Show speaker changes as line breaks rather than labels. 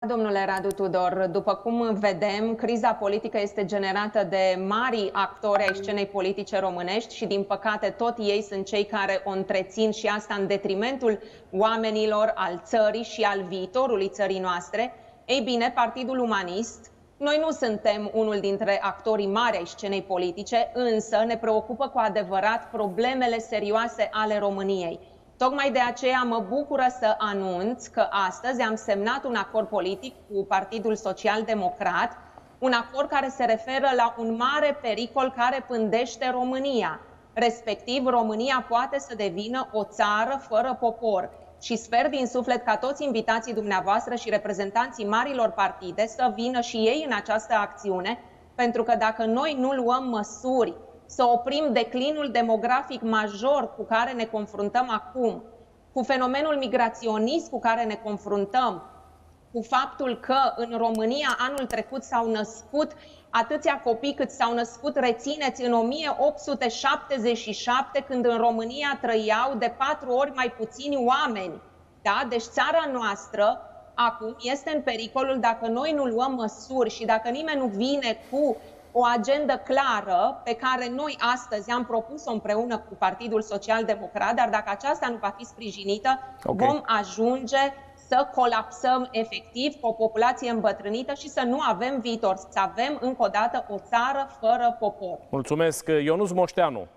Domnule Radu Tudor, după cum vedem, criza politică este generată de mari actori ai scenei politice românești și, din păcate, tot ei sunt cei care o întrețin, și asta în detrimentul oamenilor, al țării și al viitorului țării noastre. Ei bine, Partidul Umanist, noi nu suntem unul dintre actorii mari ai scenei politice, însă ne preocupă cu adevărat problemele serioase ale României. Tocmai de aceea mă bucură să anunț că astăzi am semnat un acord politic cu Partidul Social Democrat, un acord care se referă la un mare pericol care pândește România. Respectiv, România poate să devină o țară fără popor. Și sper din suflet ca toți invitații dumneavoastră și reprezentanții marilor partide să vină și ei în această acțiune, pentru că dacă noi nu luăm măsuri să oprim declinul demografic major cu care ne confruntăm acum, cu fenomenul migraționist cu care ne confruntăm, cu faptul că în România anul trecut s-au născut atâția copii cât s-au născut, rețineți, în 1877, când în România trăiau de 4 ori mai puțini oameni. Da? Deci țara noastră acum este în pericolul dacă noi nu luăm măsuri și dacă nimeni nu vine cu o agendă clară pe care noi astăzi am propus-o împreună cu Partidul Social Democrat, dar dacă aceasta nu va fi sprijinită, vom ajunge să colapsăm efectiv cu o populație îmbătrânită și să nu avem viitor, să avem încă o dată o țară fără popor.
Mulțumesc, Ionuț Moșteanu.